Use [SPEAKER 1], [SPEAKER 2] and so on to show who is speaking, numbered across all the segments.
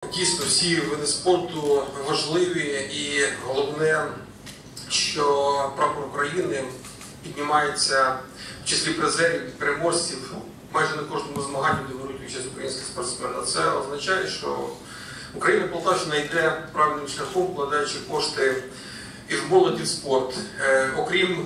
[SPEAKER 1] Дійсно, всі види спорту важливі, і головне, що прапор України піднімається в числі призерів і переможців майже на кожному змаганні, де беруть участь українські спортсмени. Це означає, що Україна, Полтавщина йде правильним шляхом, вкладаючи кошти і в молодь, і в спорт. Окрім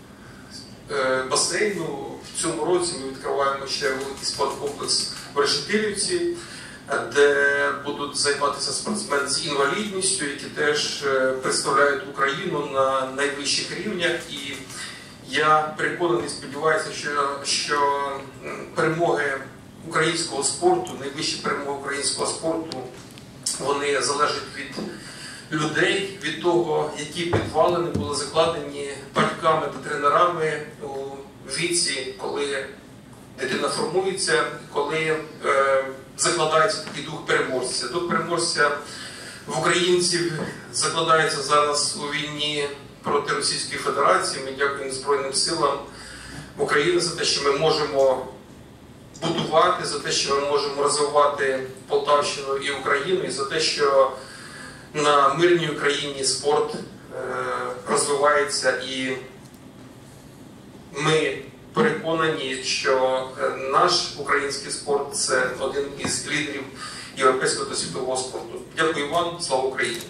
[SPEAKER 1] басейну, в цьому році ми відкриваємо ще великий спорткомплекс в Решетилівці, де будуть займатися спортсмени з інвалідністю, які теж представляють Україну на найвищих рівнях. І я переконаний, сподіваюся, що перемоги українського спорту, найвищі перемоги українського спорту, вони залежать від людей, від того, які підвалини були закладені батьками та тренерами у віці, коли дитина формується, коли закладається такий дух переможця. Дух переможця в українців закладається зараз у війні проти Російської Федерації. Ми дякуємо Збройним силам України за те, що ми можемо будувати, за те, що ми можемо розвивати Полтавщину і Україну, і за те, що на мирній Україні спорт розвивається, і ми переконані, що наш український спорт – це один із лідерів європейського та світового спорту. Дякую вам, слава Україні!